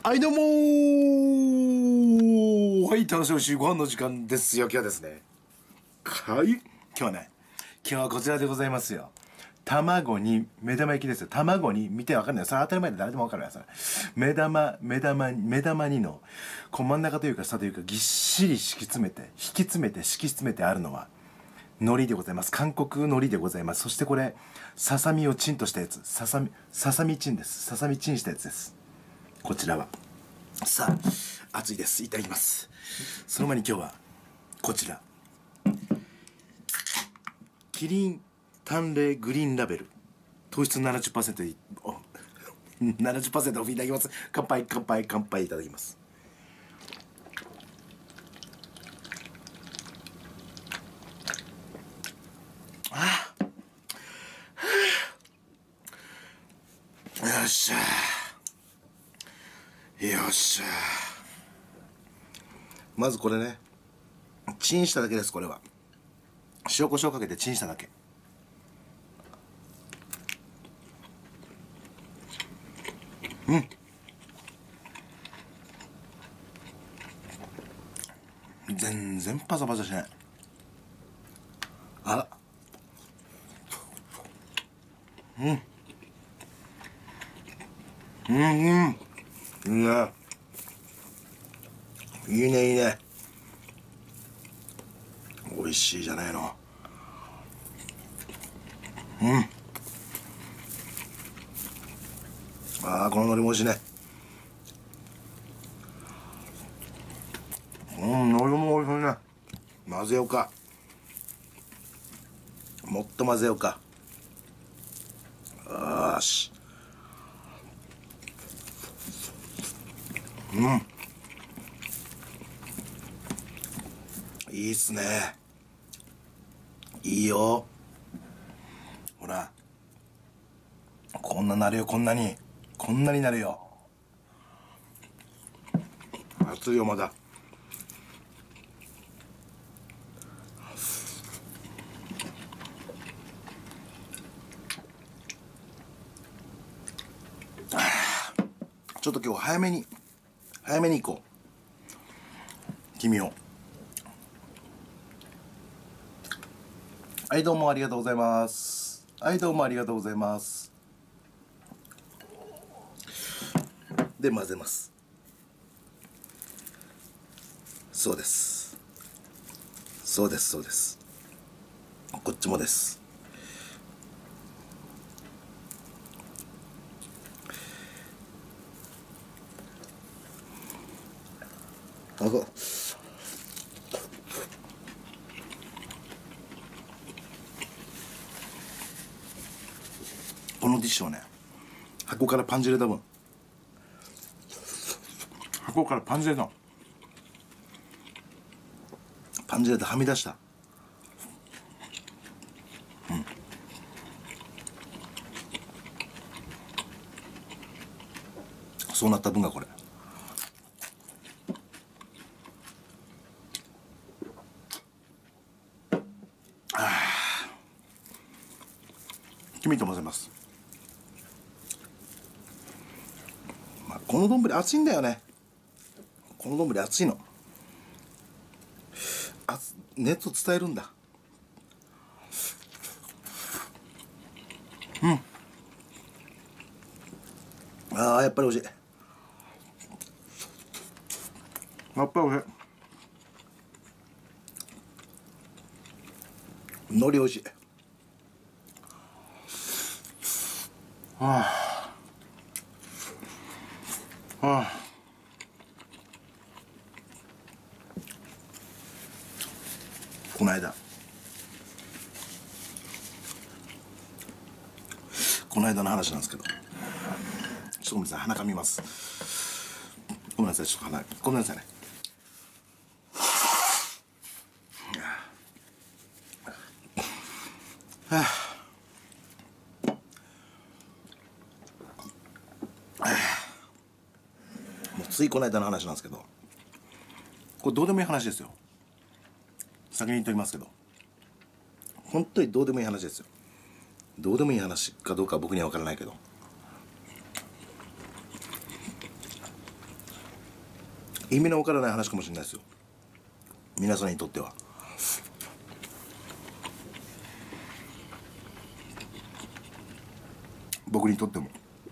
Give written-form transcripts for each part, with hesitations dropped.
はい、どうもー。はい、楽しみしご飯の時間ですよ。今日はですね。はい。今日はね、今日はこちらでございますよ。卵に目玉焼きですよ。卵に、見てわかんない。それ当たり前で誰でもわかるやつ。目玉にの、こう真ん中というか下というかぎっしり敷き詰めて、敷き詰めて、敷き詰めてあるのは、海苔でございます。韓国海苔でございます。そしてこれ、ささみをチンとしたやつ。ささみチンです。ささみチンしたやつです。こちらは。さあ、暑いです。いただきます。その前に今日は、こちら。キリン淡麗グリーンラベル。糖質 70% で、70% オフいただきます。乾杯、乾杯、乾杯いただきます。ああ。よっしゃ。よっしゃ。まずこれね、チンしただけです、これは。塩コショウかけてチンしただけ。全然パサパサしない。あら。いいね。いいね、いいね。美味しいじゃないの。ああ、この海苔も美味しいね。海苔も美味しいね。混ぜようか。もっと混ぜようか。よーし。いいっすね。いいよ。ほら。こんななるよ、こんなになるよ。熱いよ、まだ。ちょっと今日早めに行こう。君を。はい、どうもありがとうございます。はい、どうもありがとうございます。で、混ぜます。そうです。そうです、そうです。こっちもです。あ、このティッシュをね、箱からパンチ入れた分。箱からパンチ入れたの。パンチ入れてはみ出した。そうなった分がこれ。君と混ぜます。まあ、この丼熱いんだよね。この丼熱いの。熱を伝えるんだ。ああ、やっぱり美味しい。やっぱり美味しい。海苔美味しい。はあ。はあ。この間の話なんですけど、ちょっとごめんなさい、鼻かみます。ごめんなさい、ちょっと鼻、ごめんなさいね。はあ、もうついこの間の話なんですけど、これどうでもいい話ですよ。先に言っておきますけど、本当にどうでもいい話ですよ。どうでもいい話かどうかは僕には分からないけど、 意味のわからない話かもしれないですよ、皆さんにとっては。僕にとっても。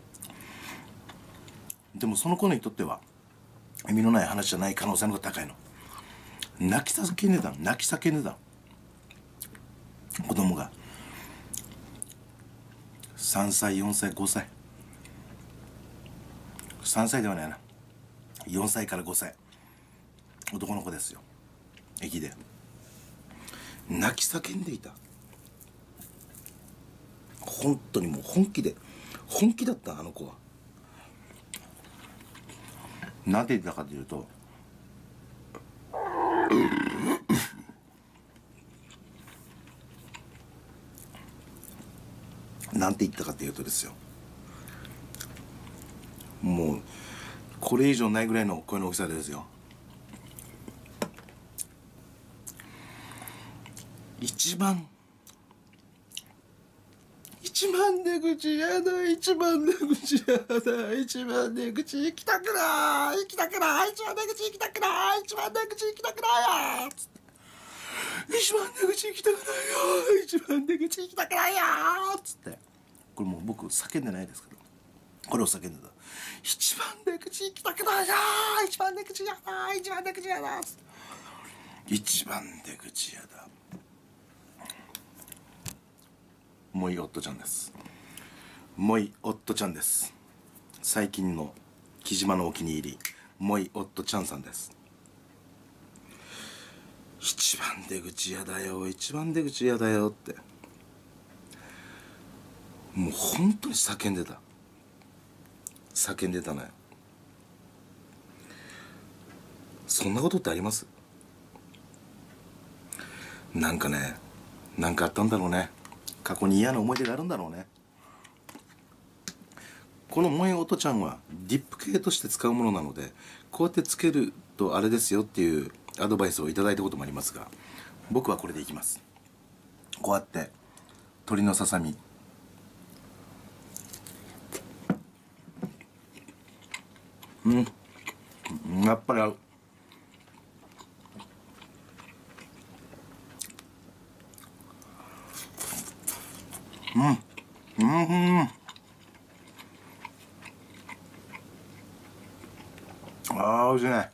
でもその子にとっては意味のない話じゃない可能性の方が高いの。泣き叫んでたの、泣き叫んでたの、子供が。3歳4歳5歳、3歳ではないな、4歳から5歳、男の子ですよ。駅で泣き叫んでいた。本当にもう本気で、本気だった。あの子はなんて言ってたかというと、なんて言ったかというとですよ、もうこれ以上ないぐらいの声の大きさでですよ、一番出口やだ、一番出口やだ、一番出口行きたくない、行きたくない、一番出口行きたくない、一番出口行きたくないよ、一番出口行きたくないよ、一番出口行きたくないよつって、これもう僕叫んでないですけど、これを叫んでた。一番出口行きたくないよ、一番出口やだ、一番出口やだ、一番出口やだ。もいおっとちゃんです。もいおっとちゃんです。最近の木島のお気に入り、もいおっとちゃんさんです。一番出口やだよ、一番出口やだよって、もう本当に叫んでた、叫んでたのよ。そんなことってあります？なんかね、なんかあったんだろうね。過去に嫌な思い出があるんだろうね。この萌え音ちゃんはディップ系として使うものなので、こうやってつけるとあれですよっていうアドバイスをいただいたこともありますが、僕はこれでいきます。こうやって鶏のささみ、やっぱり合う。あー、おいしいね。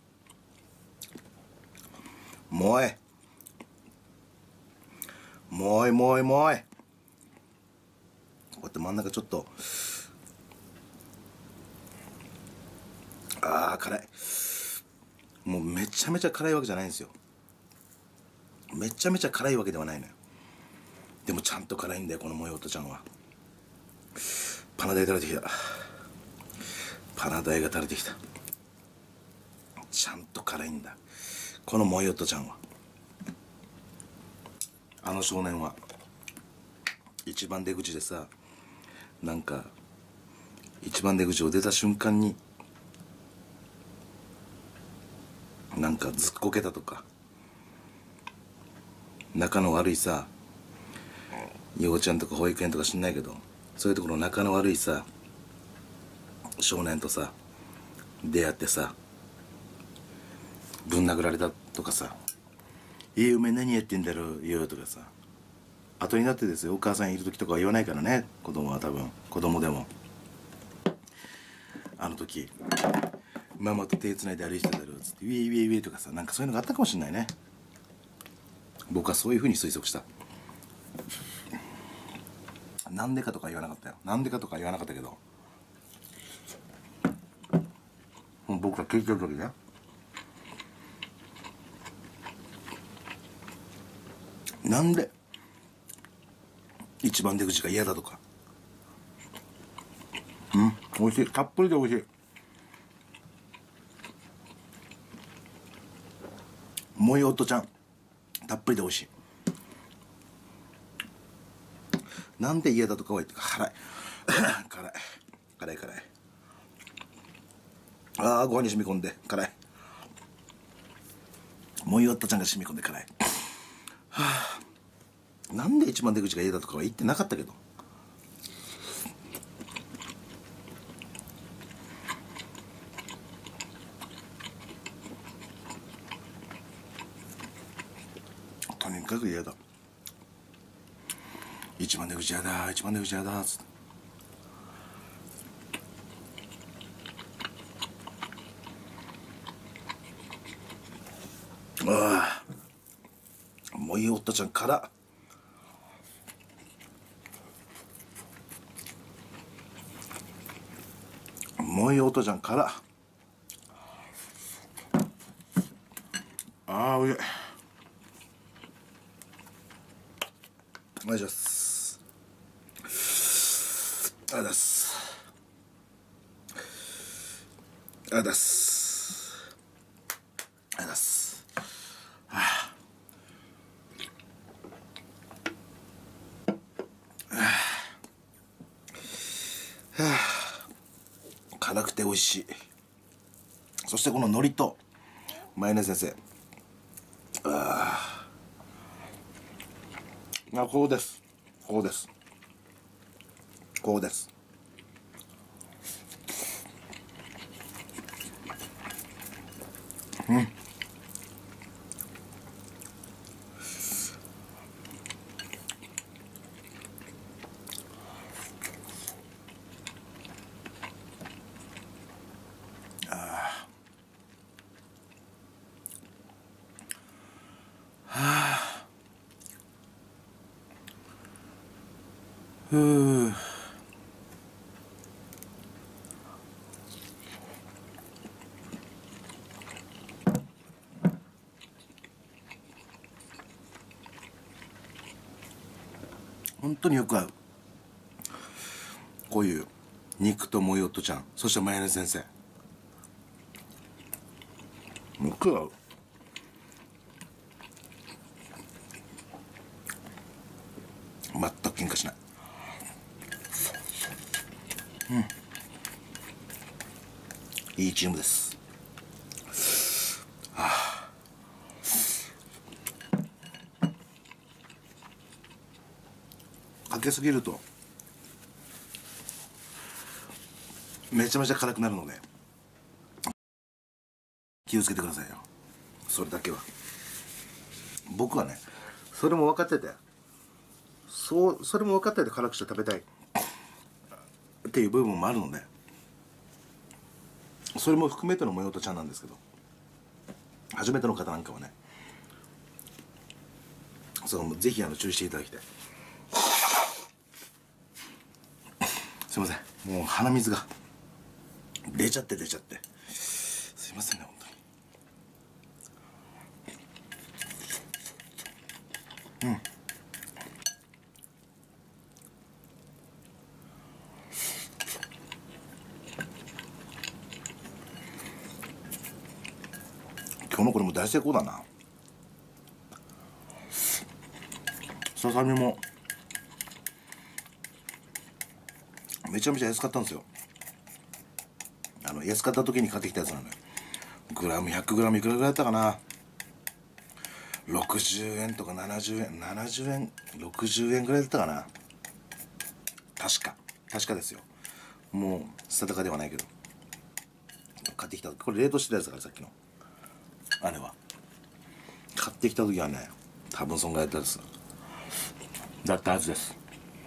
もうもうこうやって真ん中ちょっと、あー辛い。もうめちゃめちゃ辛いわけじゃないんですよ。めちゃめちゃ辛いわけではないのよ。でもちゃんと辛いんだよ、このもよおとちゃんは。パナダイ垂れてきた、パナダイが垂れてきた。ちゃんと辛いんだ、このもよおとちゃんは。あの少年は一番出口でさ、なんか一番出口を出た瞬間になんかずっこけたとか、仲の悪いさ、幼稚園とか保育園とか知んないけど、そういうところ仲の悪いさ少年とさ出会ってさ、ぶん殴られたとかさ、お前何やってんだろうよとかさ、後になってですよ、お母さんいる時とかは言わないからね、子供は。多分子供でもあの時ママと手つないで歩いてただろうっつってウェイウェイウェイとかさ、なんかそういうのがあったかもしれないね。僕はそういうふうに推測した。なんでかとか言わなかったよ、なんでかとか言わなかったけど、もう僕が聞いてる時ね、なんで一番出口が嫌だとか。美味しい、たっぷりで美味しい。もいおとちゃんたっぷりで美味しい。なんで嫌だとかは言って辛い辛い辛い辛い。ああ、ご飯に染み込んで辛い。もいおとちゃんが染み込んで辛い。はあ、なんで一番出口が嫌だとかは言ってなかったけど、 にかく嫌だ。一番出口嫌だ、一番出口嫌だっつって。ああ、もういい夫ちゃん辛っ。もういい音じゃん辛っ。ああ、おいしい。お願いします。ありがとうございます。ありがとうございます。ありがとうございます。辛くて美味しい。そしてこの海苔とマヨネーズ先生、こうです、こうです、こうです。ふう。本当によく合う。こういう肉ともよっとちゃん、そしてマヨネーズ先生、よく合う。全く喧嘩しない。いいチームです。かけすぎるとめちゃめちゃ辛くなるので気をつけてくださいよ。それだけは。僕はね、それも分かってて、それも分かってて辛くして食べたいっていう部分もあるので、それも含めてのもよとちゃんなんですけど、初めての方なんかはね、ぜひ注意していただきたい。すいません、もう鼻水が出ちゃってすいませんね、本当に。今日のこれも大成功だな。ささみもめちゃめちゃ安かったんですよ。安かった時に買ってきたやつなのよ。グラム100グラムいくらぐらいだったかな。60円とか70円60円ぐらいだったかな。確かですよ。もう定かではないけど買ってきた。これ冷凍してたやつだから、さっきのあれは買ってきた時はね、多分そんぐらいだったはずです。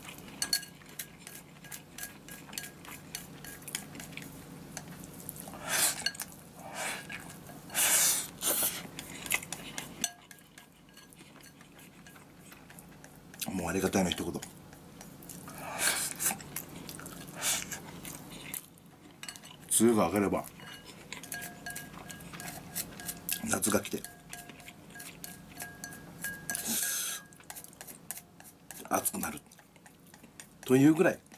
もうありがたいの一言。梅雨が明ければ夏が来て暑くなるというぐらい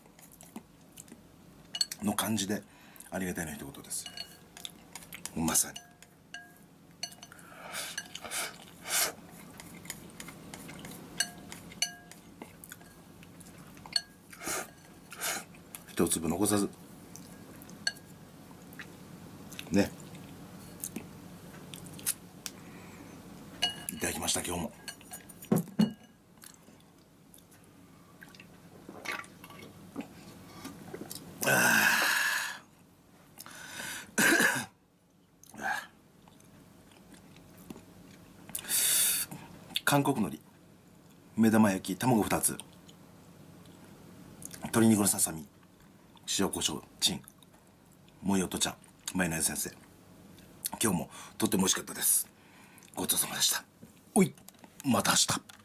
の感じでありがたいの一言です。まさに。一粒残さずね、いただきました。今日も韓国海苔、目玉焼き、卵2つ、鶏肉のささみ、塩コショウチン、もよと茶、マヨネーズ先生、今日もとっても美味しかったです。ごちそうさまでした。おい、また明日。